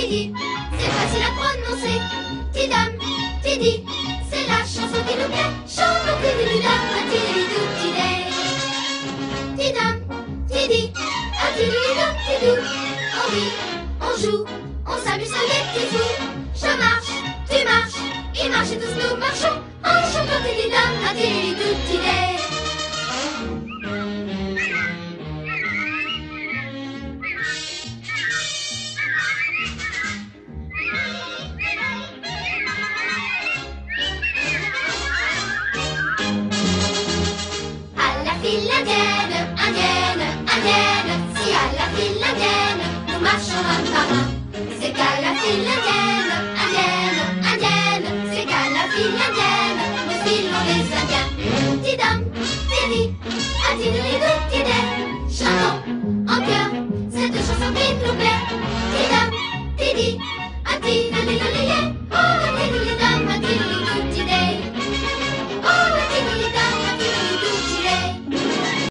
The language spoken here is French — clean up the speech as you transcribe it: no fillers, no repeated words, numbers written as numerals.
Tidi, c'est facile à prononcer. Tidam, Tidi, c'est la chanson qui nous plaît. Chantons Tidididam, un tidididou, tidé. Tidam, Tidi, un tidididou, tidou. On rit, on joue, on s'amuse comme des petits fous. Je marche, tu marches, ils marchent et tous nous marchons. En chantant Tididam, un tidididou, tidé. Indienne, indienne, indienne, si à la file indienne, nous marchons un par un. C'est qu'à la file indienne, indienne, indienne, c'est qu'à la file indienne, nous filons les Indiens. Tidam, tidi, un tidididou,